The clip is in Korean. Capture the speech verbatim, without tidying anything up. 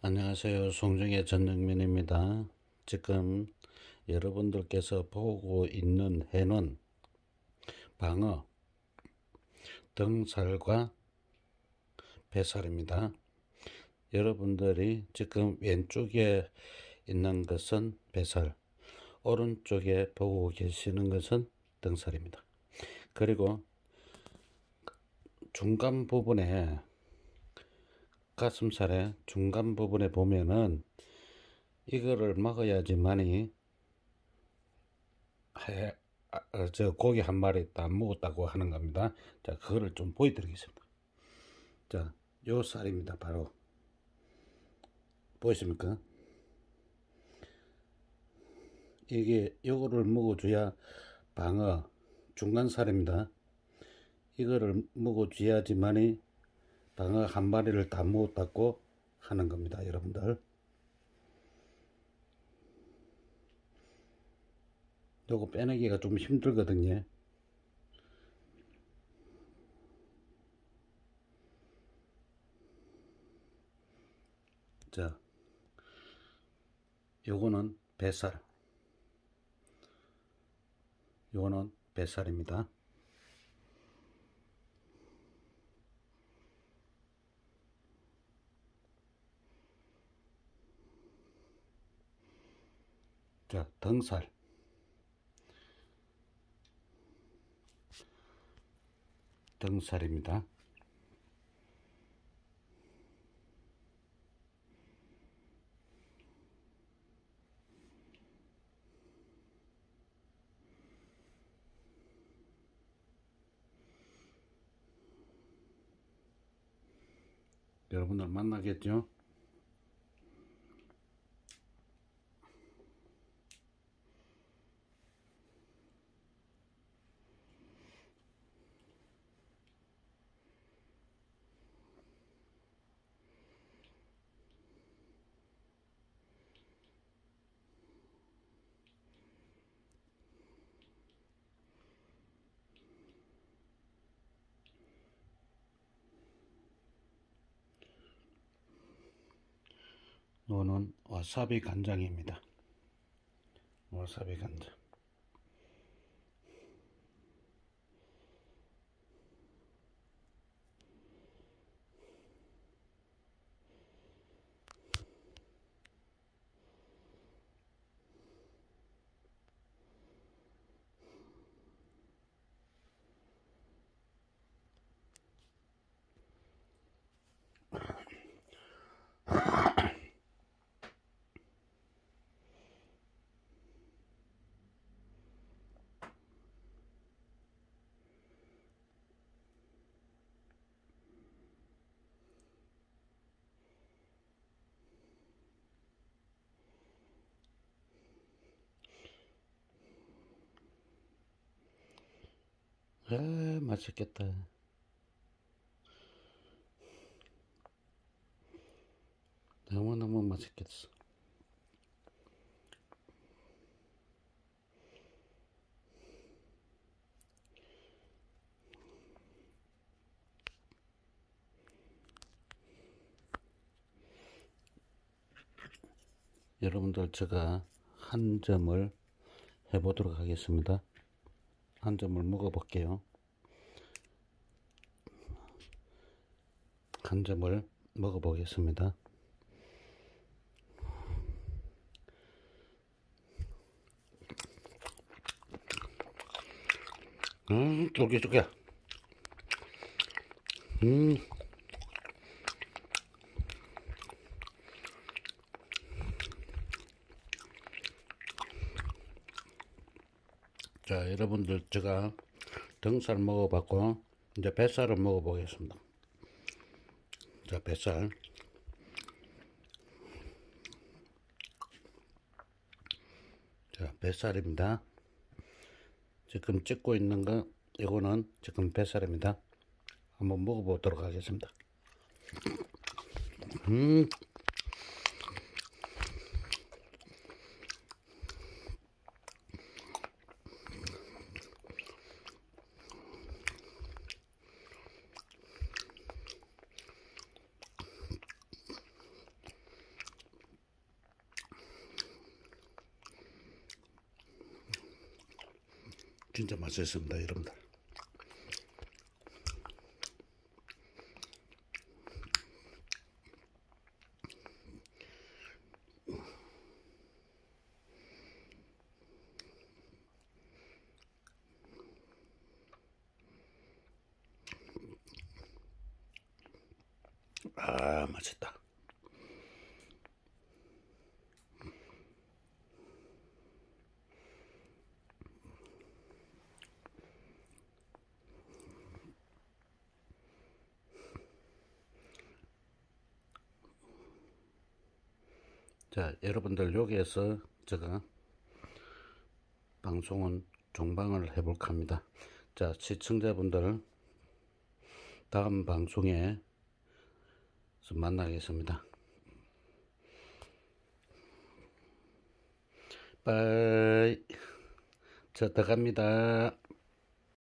안녕하세요. 송정의 전영민입니다. 지금 여러분들께서 보고 있는 해는 방어, 등살과 뱃살입니다. 여러분들이 지금 왼쪽에 있는 것은 뱃살, 오른쪽에 보고 계시는 것은 등살입니다. 그리고 중간 부분에, 가슴살의 중간 부분에 보면은 이거를 먹어야지만이 해, 아, 어, 저 고기 한 마리 다 먹었다고 하는 겁니다. 자, 그거를 좀 보여드리겠습니다. 자, 요 쌀입니다. 바로 보이십니까? 이게 요거를 먹어줘야 방어 중간살입니다. 이거를 먹어줘야지만이 방어 한 마리를 다 먹었다고 하는 겁니다. 여러분들, 요거 빼내기가 좀 힘들거든요. 자, 요거는 뱃살, 요거는 뱃살입니다. 자, 등살, 등살입니다. 여러분들 만나겠죠? 요거는 와사비 간장입니다. 와사비 간장. 아, 맛있겠다. 너무너무 맛있겠어. 여러분들, 제가 한 점을 해보도록 하겠습니다. 한 점을 먹어볼게요. 한 점을 먹어보겠습니다. 음, 쫄깃쫄깃. 음. 자, 여러분들, 제가 등살 먹어봤고 이제 뱃살을 먹어보겠습니다. 자, 뱃살. 자, 뱃살입니다. 지금 찍고 있는 거, 이거는 지금 뱃살입니다. 한번 먹어보도록 하겠습니다. 음, 진짜 맛있습니다, 여러분들. 아, 맛있다. 자, 여러분들 여기에서 제가 방송은 종방을 해볼까 합니다. 자, 시청자분들 다음 방송에 만나겠습니다. 빠이. 자, 들어갑니다.